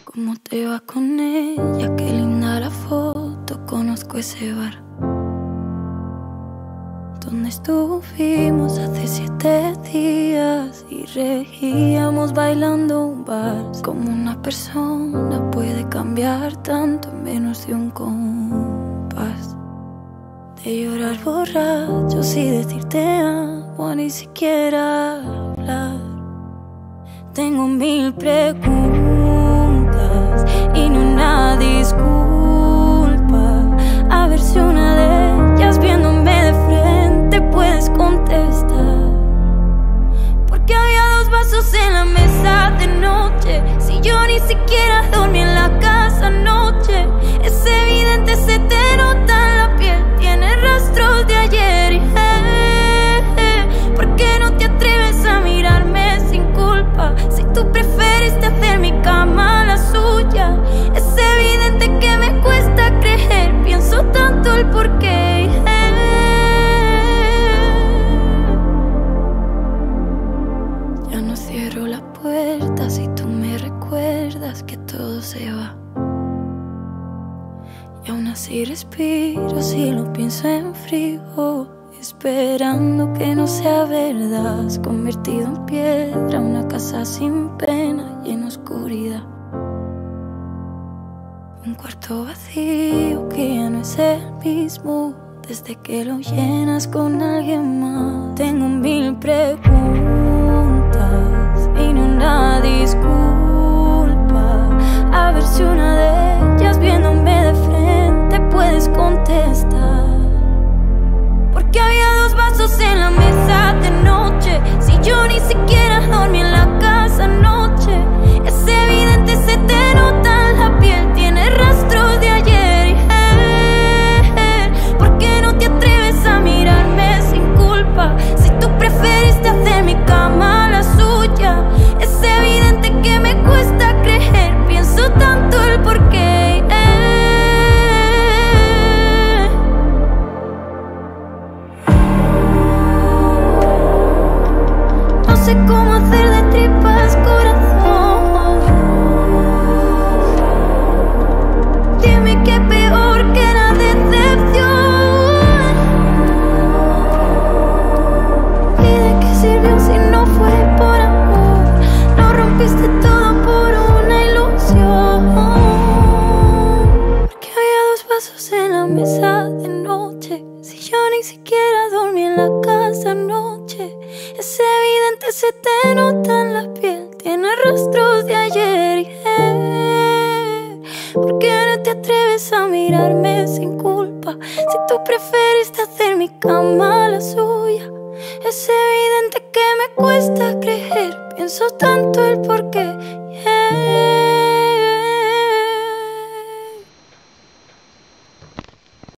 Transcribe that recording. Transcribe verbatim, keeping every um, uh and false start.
¿Cómo te va con ella? Qué linda la foto, conozco ese bar donde estuvimos hace siete días y regíamos bailando un vals. Como una persona puede cambiar tanto en menos de un compás. De llorar borrachos y decirte amo, ni siquiera hablar. Tengo mil preguntas y ni una disculpa. A ver si una de ellas viéndome de frente puedes contestar. Porque había dos vasos en la mesa de noche. Si yo ni siquiera dormí en la casa anoche. Es evidente, se te nota en la piel, tiene rastros de ayer. Y eh, eh, ¿por qué no te atreves a mirarme sin culpa? Si tú preferiste hacer mi cama la suya. Es evidente que me cuesta creer, pienso tanto el porqué. eh, Ya no cierro la puerta si tú me recuerdas que todo se va. Y aún así respiro si lo pienso en frío, esperando que no sea verdad. Has convertido en piedra una casa sin pena y en oscuridad. Un cuarto vacío que ya no es el mismo desde que lo llenas con alguien más. Tengo mil preguntas y ni una disculpa. A ver si una de ellas viéndome de frente puedes contestar. Porque había dos vasos en la mesa de noche. Si yo ni siquiera dormí en la casa anoche. Es evidente, se te nota en la piel, tiene rastros de ayer. Y eh, eh, ¿por qué no te atreves a mirarme sin culpa? Si tú preferiste hacer mi cama la suya. Es evidente que me cuesta creer, pienso tanto el porqué. eh. No sé cómo hacer de tripas corazón. Dime qué peor que la decepción. ¿Y de qué sirvió si no fue por amor? Lo rompiste todo por una ilusión. Porque había dos vasos en la mesa de noche. Si yo ni siquiera dormí en la casa anoche. Es evidente, se te nota en la piel, tiene rastros de ayer. Y eh, ¿por qué no te atreves a mirarme sin culpa? Si tú preferiste hacer mi cama la suya. Es evidente que me cuesta creer, pienso tanto el porqué.